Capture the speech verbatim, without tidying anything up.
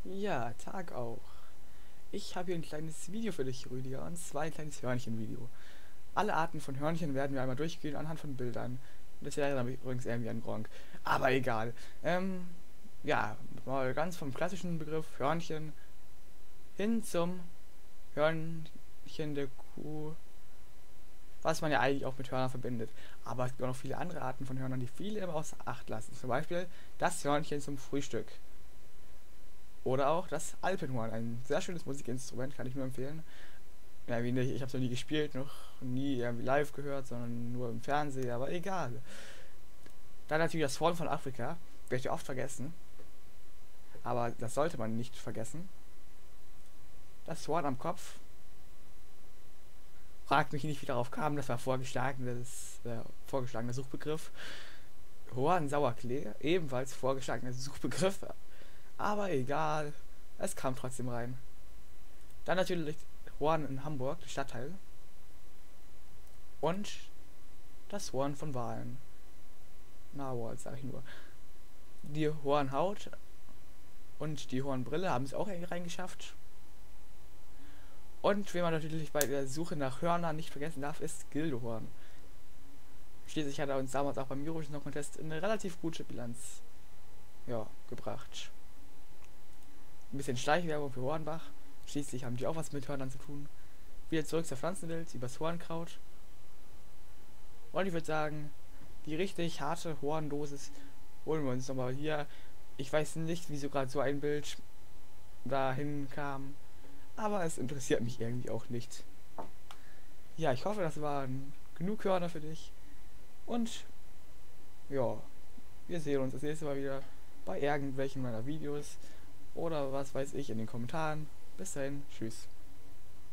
Ja, Tag auch. Ich habe hier ein kleines Video für dich, Rüdiger, und zwar ein kleines Hörnchen-Video. Alle Arten von Hörnchen werden wir einmal durchgehen anhand von Bildern. Das erinnert mich übrigens irgendwie an Gronkh. Aber egal. Ähm, ja, mal ganz vom klassischen Begriff Hörnchen hin zum Hörnchen der Kuh, was man ja eigentlich auch mit Hörnern verbindet. Aber es gibt auch noch viele andere Arten von Hörnern, die viele immer außer Acht lassen. Zum Beispiel das Hörnchen zum Frühstück. Oder auch das Alpenhorn, ein sehr schönes Musikinstrument, kann ich nur empfehlen. Ja, wie nicht, ich habe es noch nie gespielt, noch nie irgendwie live gehört, sondern nur im Fernsehen, aber egal. Dann natürlich das Horn von Afrika, werde ich oft vergessen, aber das sollte man nicht vergessen. Das Horn am Kopf, fragt mich nicht, wie darauf kam, das war vorgeschlagenes, äh, vorgeschlagener Suchbegriff. Horn Sauerklee, ebenfalls vorgeschlagener Suchbegriff, aber egal, es kam trotzdem rein. Dann natürlich Horn in Hamburg, der Stadtteil. Und das Horn von Walen. Narwhals, sag ich nur. Die Hornhaut und die Hornbrille haben es auch irgendwie reingeschafft. Und wen man natürlich bei der Suche nach Hörnern nicht vergessen darf, ist Gildehorn. Schließlich hat er uns damals auch beim Eurovision Song Contest eine relativ gute Bilanz, ja, gebracht. Ein bisschen Schleichwerbung für Hornbach. Schließlich haben die auch was mit Hörnern zu tun. Wieder zurück zur Pflanzenwelt, übers Hornkraut. Und ich würde sagen, die richtig harte Horndosis holen wir uns nochmal hier. Ich weiß nicht, wieso gerade so ein Bild dahin kam, aber es interessiert mich irgendwie auch nicht. Ja, ich hoffe, das waren genug Hörner für dich. Und ja, wir sehen uns das nächste Mal wieder bei irgendwelchen meiner Videos oder was weiß ich in den Kommentaren. Bis dahin, tschüss.